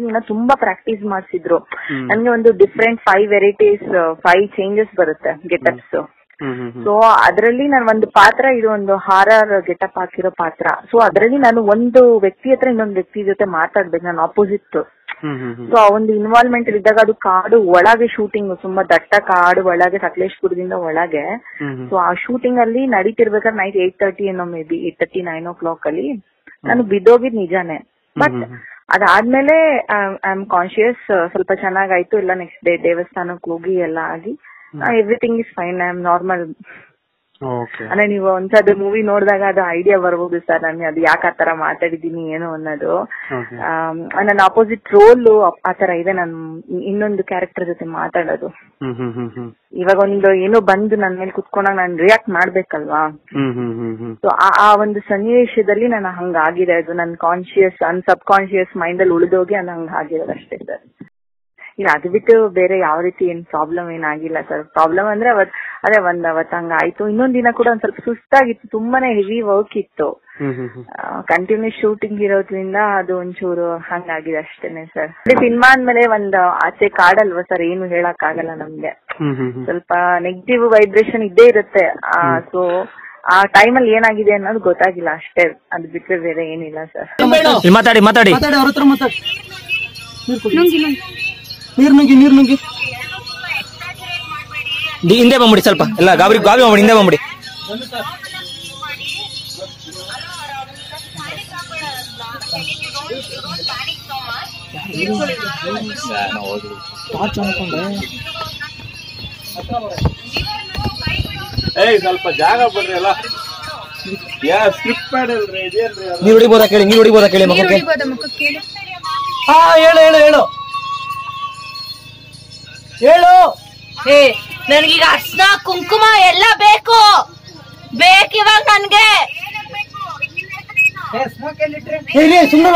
Shooting ನ ತುಂಬಾ practice ಮಾಡಿಸಿದ್ರು. ನನ್ಗೆ ಒಂದು ಡಿಫ್ರೆಂಟ್ 5 ವೆರೈಟೀಸ್ 5 ಚೇಂಜಸ್ ಬರುತ್ತೆ ಗೆಟಪ್ಸ್. ಸೊ ಅದರಲ್ಲಿ ನಾನು ಒಂದು ಪಾತ್ರ, ಇದು ಒಂದು ಹಾರರ್ ಗೆಟಪ್ ಹಾಕಿರೋ ಪಾತ್ರ. ಸೊ ಅದರಲ್ಲಿ ನಾನು ಒಂದು ವ್ಯಕ್ತಿ ಹತ್ರ ಇನ್ನೊಂದು ವ್ಯಕ್ತಿ ಜೊತೆ ಮಾತಾಡ್ಬೇಕು, ನಾನು ಆಪೋಸಿಟ್. ಸೊ ಆ ಒಂದು ಇನ್ವಾಲ್ವ್ಮೆಂಟ್ ಇದ್ದಾಗ ಅದು ಕಾಡು ಒಳಗೆ ಶೂಟಿಂಗ್, ತುಂಬಾ ದಟ್ಟ ಕಾಡು ಒಳಗೆ, ಸಕಲೇಶ್ಪುರದಿಂದ ಒಳಗೆ. ಸೊ ಆ ಶೂಟಿಂಗ್ ಅಲ್ಲಿ ನಡೀತಿರ್ಬೇಕಾದ್ರೆ ನೈಟ್ 8:30 ಏನೋ, ಮೇ ಬಿ 8:30 9 o'clock ಅಲ್ಲಿ ನಾನು ಬಿದ್ದೋಗಿದ್ ನಿಜಾನೇ. ಬಟ್ ಅದಾದ್ಮೇಲೆ ಐ ಆಮ್ ಕಾನ್ಶಿಯಸ್, ಸ್ವಲ್ಪ ಚೆನ್ನಾಗಾಯ್ತು. ಎಲ್ಲ ನೆಕ್ಸ್ಟ್ ಡೇ ದೇವಸ್ಥಾನಕ್ಕೆ ಹೋಗಿ ಎಲ್ಲ ಆಗಿ everything is fine, I am normal. ಅಂದ್ರೆ ನೀವು ಒಂದ್ಸದ ಮೂವಿ ನೋಡಿದಾಗ ಅದು ಐಡಿಯಾ ಬರ್ಬೋದು ಸರ್, ನಾನು ಅದು ಯಾಕೆ ಆತರ ಮಾತಾಡಿದೀನಿ ಏನು ಅನ್ನೋದು. ನನ್ನ ಅಪೋಸಿಟ್ ರೋಲ್ ಆತರ ಇದೆ, ನಾನು ಇನ್ನೊಂದು ಕ್ಯಾರೆಕ್ಟರ್ ಜೊತೆ ಮಾತಾಡೋದು. ಇವಾಗ ಒಂದು ಏನೋ ಬಂದು ನನ್ ಮೇಲೆ ಕುತ್ಕೊಂಡಾಗ ನಾನು ರಿಯಾಕ್ಟ್ ಮಾಡ್ಬೇಕಲ್ವಾ. ಸೊ ಆ ಒಂದು ಸನ್ನಿವೇಶದಲ್ಲಿ ನಾನು ಹಂಗಾಗಿದೆ, ಅದು ನನ್ನ ಕಾನ್ಶಿಯಸ್ ಸಬ್ ಕಾನ್ಶಿಯಸ್ ಮೈಂಡ್ ಅಲ್ಲಿ ಉಳಿದೋಗಿ ಅದು ಹಂಗಾಗಿರೋದು ಅಷ್ಟೇ ಸರ್. ಇಲ್ಲ, ಅದು ಬಿಟ್ಟು ಬೇರೆ ಯಾವ ರೀತಿ ಏನ್ ಪ್ರಾಬ್ಲಮ್ ಏನಾಗಿಲ್ಲ ಸರ್. ಪ್ರಾಬ್ಲಮ್ ಅಂದ್ರೆ ಅವತ್ ಹಂಗಾಯ್ತು. ಇನ್ನೊಂದ್ ದಿನ ಕೂಡ ಒಂದ್ ಸ್ವಲ್ಪ ಸುಸ್ತಾಗಿತ್ತು, ತುಂಬಾನೇ ಹೆವಿ ವರ್ಕ್ ಇತ್ತು, ಕಂಟಿನ್ಯೂಸ್ ಶೂಟಿಂಗ್ ಇರೋದ್ರಿಂದ ಅದು ಒಂಚೂರು ಹಂಗಾಗಿದೆ ಅಷ್ಟೇನೆ ಸರ್. ಸಿನಿಮಾ ಅಂದ್ಮೇಲೆ ಒಂದ್ ಆಚೆ ಕಾಡಲ್ವಾ ಸರ್, ಏನು ಹೇಳಕ್ ಆಗಲ್ಲ ನಮ್ಗೆ, ಸ್ವಲ್ಪ ನೆಗೆಟಿವ್ ವೈಬ್ರೇಷನ್ ಇದ್ದೇ ಇರುತ್ತೆ. ಸೊ ಆ ಟೈಮಲ್ಲಿ ಏನಾಗಿದೆ ಅನ್ನೋದು ಗೊತ್ತಾಗಿಲ್ಲ ಅಷ್ಟೇ, ಅದು ಬಿಟ್ರೆ ಬೇರೆ ಏನಿಲ್ಲ ಸರ್. ಮಾತಾಡಿ ನೀರ್ ನುಂಗಿ ಹಿಂದೆ ಬಂದ್ಬಿಡಿ, ಸ್ವಲ್ಪ ಎಲ್ಲ ಗಾಬರಿ ಮಾಡ್ಬಿಡಿ, ಹಿಂದೆ ಬಂದ್ಬಿಡಿ. ಸ್ವಲ್ಪ ಜಾಗ ಬಿಡ್ರಿ ಅಲ್ಲ, ನೀರ್ ಹೊಡಿಬೋದಾ ಕೇಳಿ ಮಕ್ಕಳಿಗೆ. ಹಾ ಹೇಳು ನನ್ಗೀಗ ಅರ್ಶನ ಕುಂಕುಮ ಎಲ್ಲ ಬೇಕಿವಾಗ ನನ್ಗೆ. ಸುಮ್ಮನೆ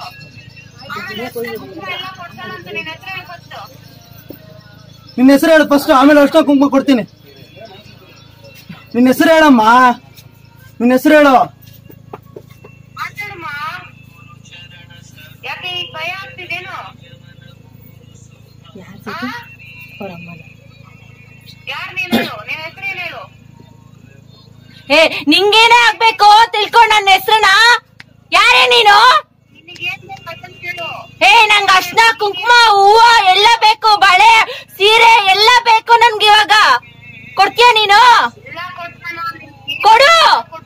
ನಿನ್ನ ಹೆಸರು ಹೇಳು ಫಸ್ಟ್, ಆಮೇಲೆ ಅರ್ಶನ ಕುಂಕುಮ ಕೊಡ್ತೀನಿ. ನಿನ್ನ ಹೆಸರು ಹೇಳಮ್ಮ, ನಿನ್ನ ಹೆಸರು ಹೇಳು. ನಿಂಗೇನೇ ಆಗ್ಬೇಕು ತಿಳ್ಕೊಂಡ್ ನನ್ನ ಹೆಸರನ್ನ. ಯಾರೇ ನೀನು? ನಂಗ ಅರ್ಶನ ಕುಂಕುಮ ಹೂವ ಎಲ್ಲ ಬೇಕು, ಬಳೆ ಸೀರೆ ಎಲ್ಲ ಬೇಕು ನನ್ಗೆ. ಇವಾಗ ಕೊಡ್ತೀಯ ನೀನು? ಕೊಡು.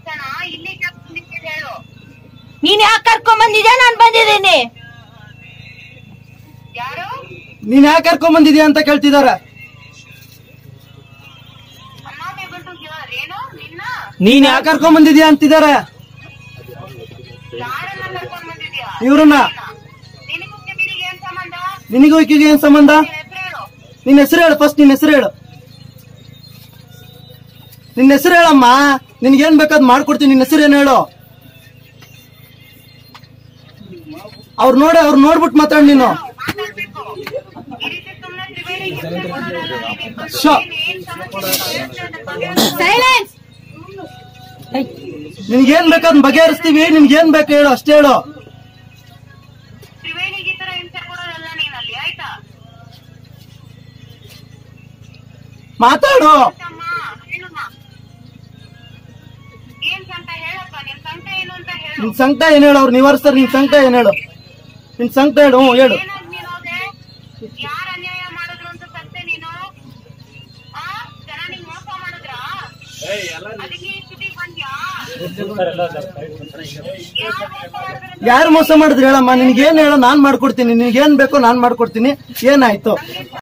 ನೀನ್ ಯಾಕೆ ಕರ್ಕೊಂಡ್ ಬಂದಿದ್ಯಾ? ನಾನ್ ಬಂದಿದ್ದೀನಿ. ನೀನ್ ಯಾಕೆ ಕರ್ಕೊಂಡ್ ಬಂದಿದ್ಯಾ ಅಂತ ಕೇಳ್ತಿದಾರ. ನೀನ್ ಯಾಕೆ ಕರ್ಕೊಂಡ್ ಬಂದಿದ್ಯಾ ಅಂತಿದಾರೆ ಇವ್ರನ್ನ. ನಿನಗೂ ಈಕಿಗೆ ಏನ್ ಸಂಬಂಧ? ನಿನ್ನ ಹೆಸರು ಹೇಳು ಫಸ್ಟ್, ನಿನ್ನ ಹೆಸರು ಹೇಳು. ನಿನ್ನ ಹೆಸರು ಹೇಳಮ್ಮ, ನಿನ್ಗೇನ್ ಬೇಕಾದ್ ಮಾಡ್ಕೊಡ್ತೀನಿ. ನಿನ್ನ ಹೆಸರು ಏನ್ ಹೇಳು. ಅವ್ರು ನೋಡ್ಬಿಟ್ಟು ಮಾತಾಡ್ ನೀನು. ನಿನ್ಗೇನ್ ಬೇಕಾದ್ ಬಗೆಹರಿಸ್ತೀವಿ. ನಿನ್ಗೇನ್ ಬೇಕು ಹೇಳು, ಅಷ್ಟೇ ಹೇಳು. ಮಾತಾಡು. ನಿನ್ ಸಂಕಟ ಏನ್ ಹೇಳು, ಅವ್ರು ನಿವಾರಿಸ್ತಾರೆ. ನಿನ್ ಸಂಕಟ ಏನ್ ಹೇಳು, ನಿನ್ ಸಂಕಟ ಹೇಳು. ಹೇಳು. ಯಾರು ಮೋಸ ಮಾಡಿದ್ರು ಹೇಳಮ್ಮ. ನಿನ್ಗೇನ್ ಹೇಳೋ, ನಾನ್ ಮಾಡ್ಕೊಡ್ತೀನಿ. ನಿನ್ಗೇನ್ ಬೇಕೋ ನಾನ್ ಮಾಡ್ಕೊಡ್ತೀನಿ. ಏನಾಯ್ತು?